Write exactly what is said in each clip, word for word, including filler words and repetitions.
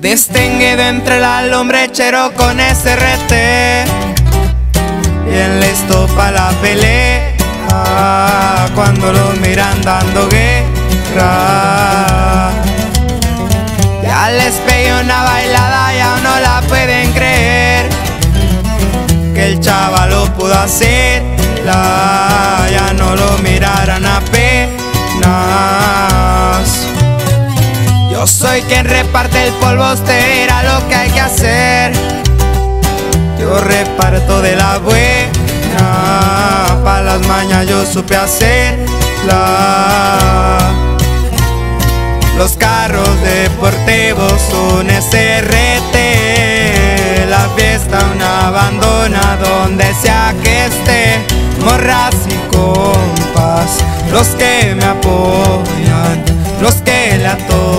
distinguido entre la lumbrechero con S R T, bien listo pa' la pelea cuando los miran dando guerra. Ya les pegué una bailada y aún no la pueden creer, que el chaval lo pudo hacer, la, ya no lo mirarán apenas. Yo soy quien reparte el polvo, usted dirá lo que hay que hacer. Yo reparto de la buena, pa' las mañas yo supe hacerla. Los carros deportivos son S R T, la fiesta una abandona donde sea que esté. Morras y compas, los que me apoyan, los que le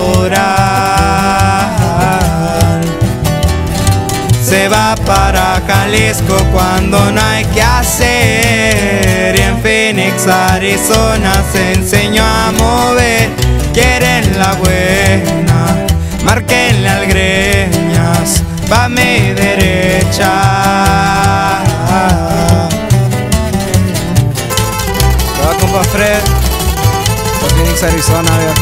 atoran. Se va para Jalisco cuando no hay que hacer, y en Phoenix, Arizona se enseñó a mover. Quieren la buena, márquenle al greñas, pa' mi derecha. Va, compa Fred, por Phoenix, Arizona, viejo.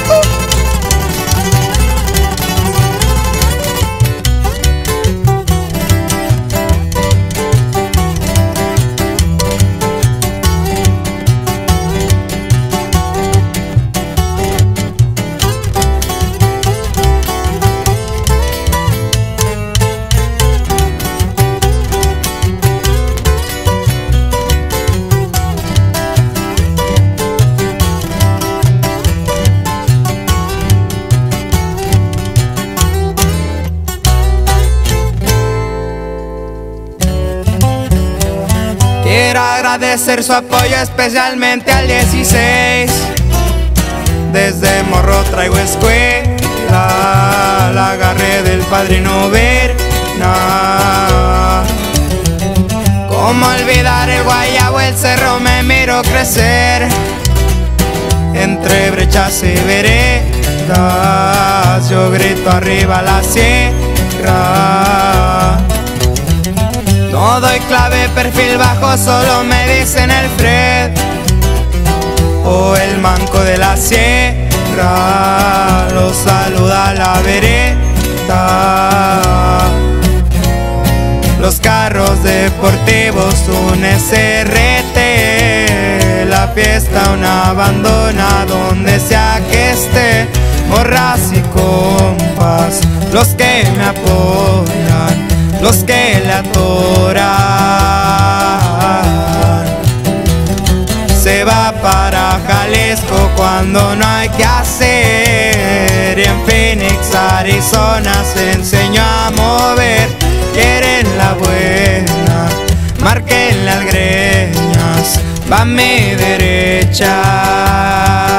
Quiero agradecer su apoyo especialmente al dieciséis. Desde morro traigo escuela, la agarré del padrino Berna. Cómo olvidar el guayabo, el cerro me miro crecer, entre brechas y veredas yo grito arriba la sierra. No doy clave, perfil bajo, solo me dicen el Fred o el manco de la sierra. Los saluda la vereda. Los carros deportivos un S R T, la fiesta una abandona donde sea que esté. Morras y compas, los que me apoyan, los que le atoran. Se va para Jalisco cuando no hay que hacer, y en Phoenix, Arizona se enseñó a mover. Quieren la buena, márquenle al greñas, va a mi derecha.